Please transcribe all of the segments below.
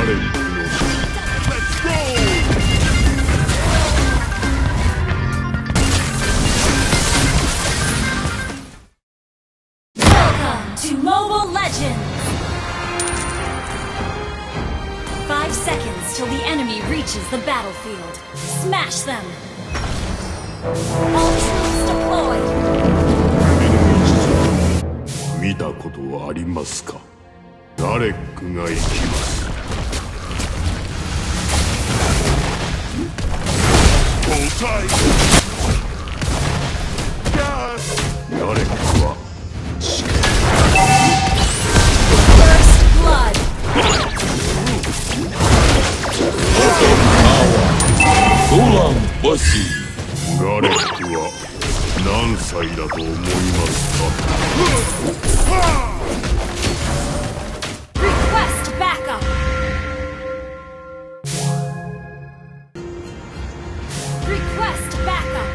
Welcome to Mobile Legends! 5 seconds till the enemy reaches the battlefield. Smash them! All troops deployed! 見たことはありますか？ダレックが行きます。ダレックは死ぬ。 First blood! Gulam Bussy! ダレックは何歳だと思いますか？ Request backup! Request backup!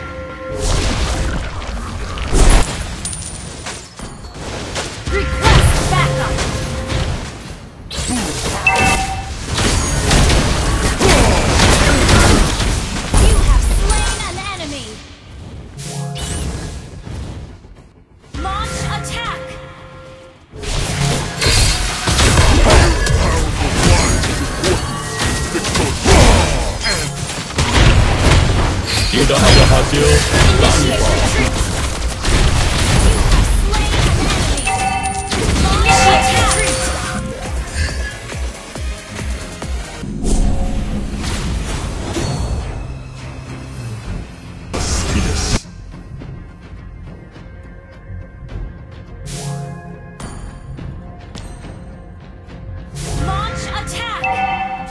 Request backup! You have slain an enemy! Launch attack! Tidak ada hasil Initiate tanpa retreat! You have slain an enemy! Launch attack! Launch attack!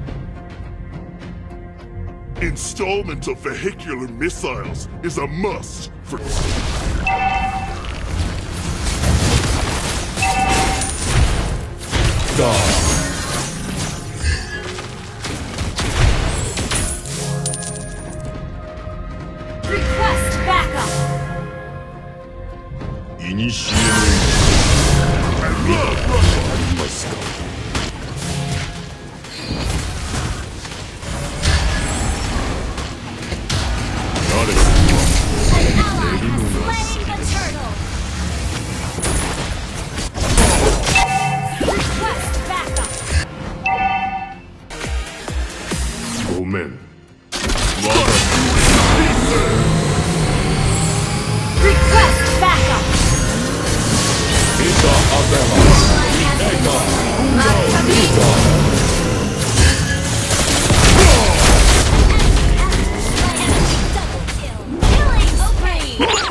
Installment of vehicular missiles is a must for... Request backup! いにしえの見たことはありますか？ An ally has slain the turtle! Request backup! ごめん。 Request backup! Kita adalah Bineka Tunggal Ika. Double kill! Killing spree!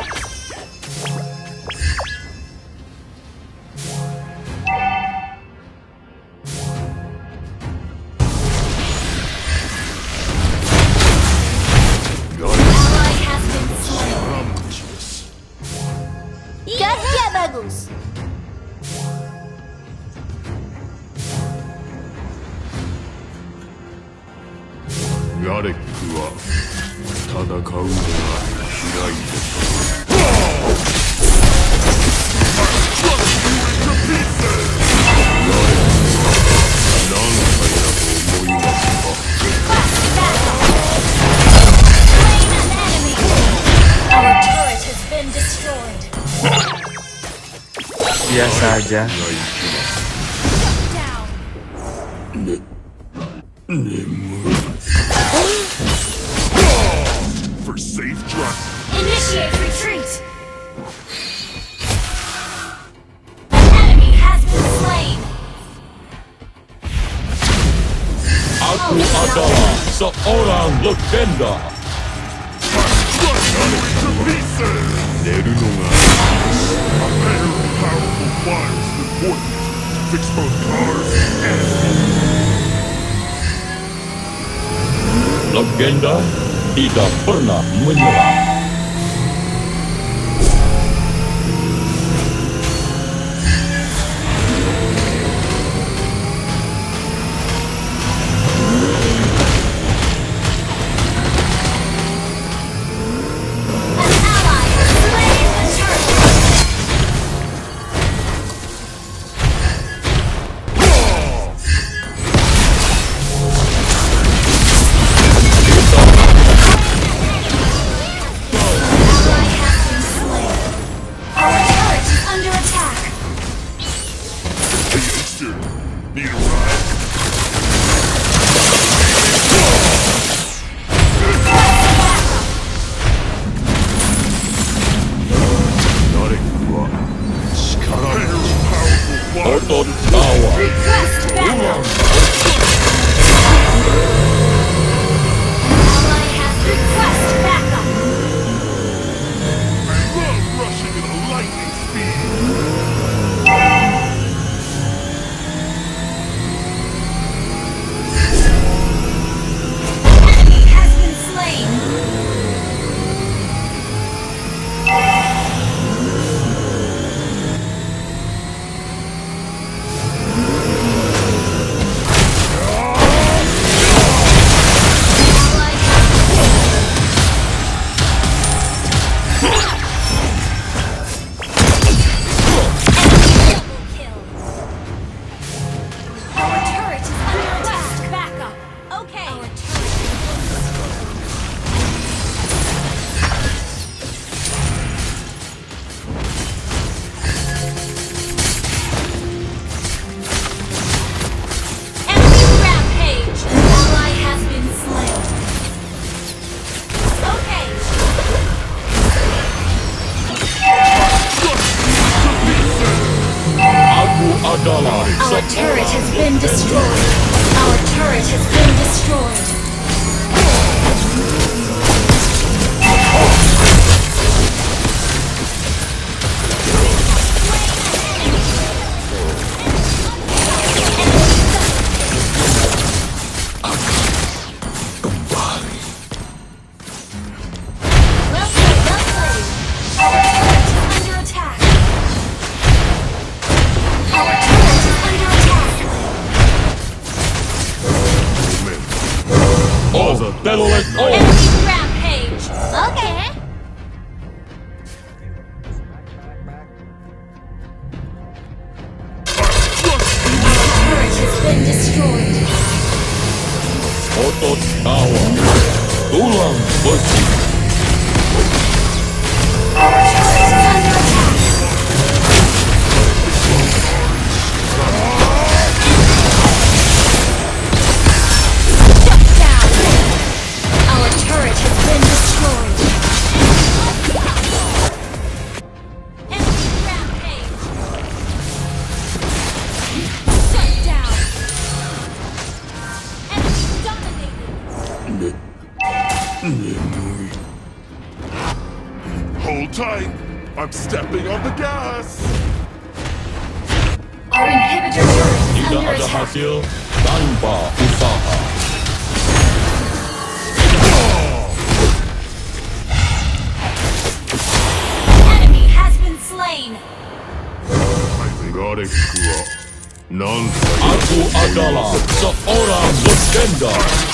Ally has been slain! Kerja bagus! ガレックは戦うのが嫌いです。何歳だと思いますか？ Request backup! Slain an enemy! Our turret has been destroyed! Biasa aja. Down! for safe drive. Initiate retreat! An enemy has been slain! Aku adalah seorang legenda. 寝るのが A pair of powerful flyers is important to fix both cars and... Legenda tidak pernah menyerah. destroyed. Our turret has been destroyed. Battle at all! Enemy rampage! Okay. Turret has been destroyed. Otot Tower. Tulang besi. Our turret is under attack. Shut down. Our turret has been destroyed. Enemy rampage. Shut down. Enemy dominated. Hold tight. I'm stepping on the gas. Our inhibitor turret is Tidak under ada attack. hasil tanpa usaha. Enemy has been slain. Garek wa nansai Aku adalah seorang legenda.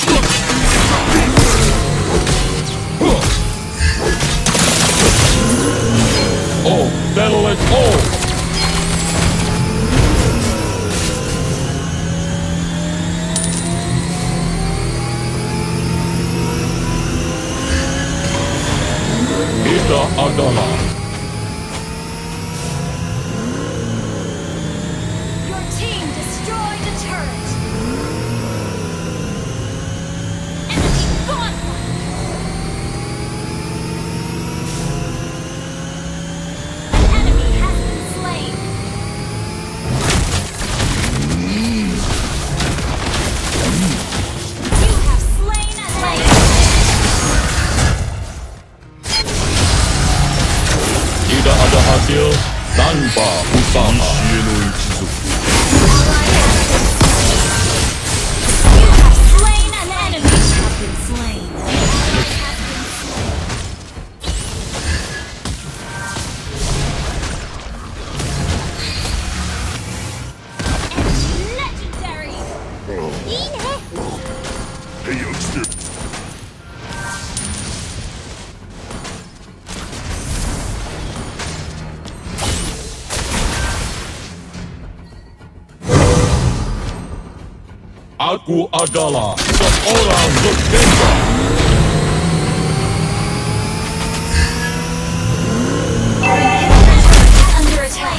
Oh, battle at all! Kita adalah Your team destroyed a turret. Enemy gauntlet. An enemy has been slain. You have slain an enemy. tidak ada hasil tanpa usaha. 家の一族 You have slain an enemy. Have been slain. Enemy legendary. Hey, youngster. Aku adalah seorang legenda. Our inhibitor turret is under attack.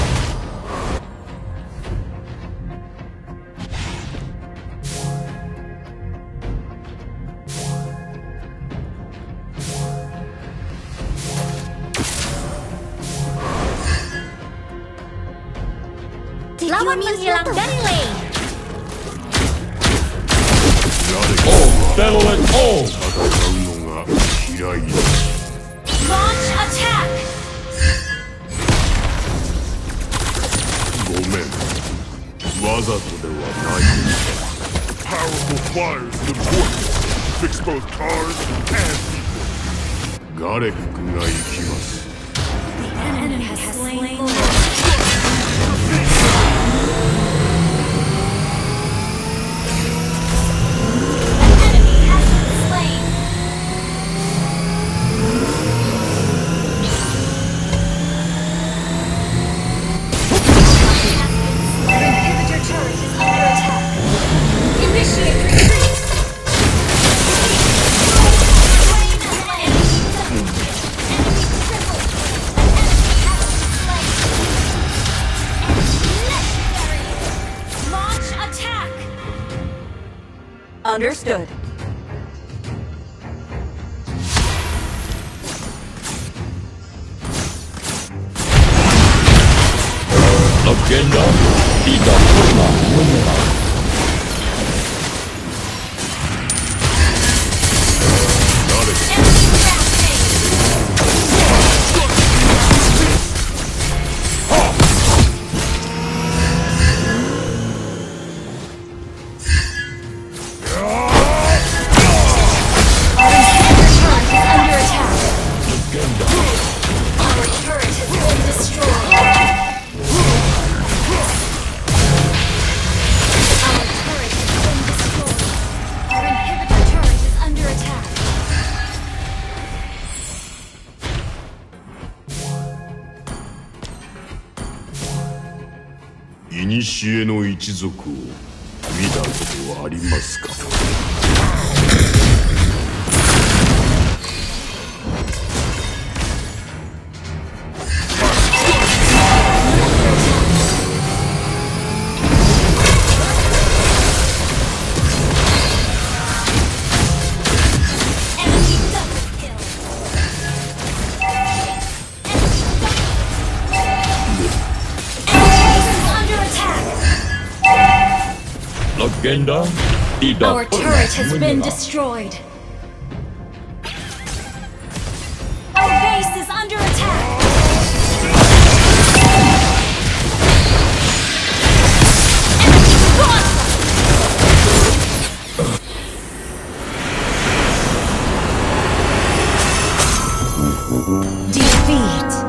Lawan menghilang dari lane. Oh, battle at all! 戦うのが嫌いだ Launch attack. ごめんわざとではない Powerful flyers is important. Fix both cars and people. ガレックが行きます An enemy has slain. An enemy has been slain. Our inhibitor turret is under attack. Initiate retreat. Slain an enemy. Enemy triple. An enemy has been slain. Legendary. Launch attack. Understood. Legenda tidak pernah menyerah. 古の一族を見たことはありますか？ Legenda tidak Our turret has been menyerah. destroyed. Our base is under attack. Enemy gone. Defeat.